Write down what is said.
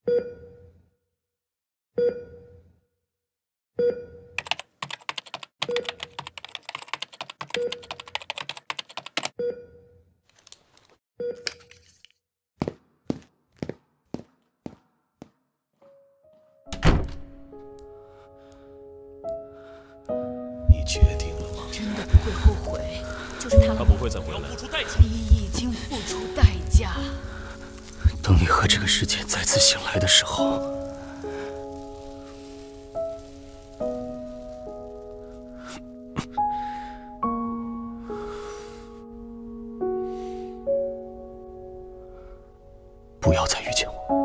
你决定了吗？ 真的不会后悔，就是他不会再回来。 你已经付出代价。 等你和这个世界再次醒来的时候，不要再遇见我。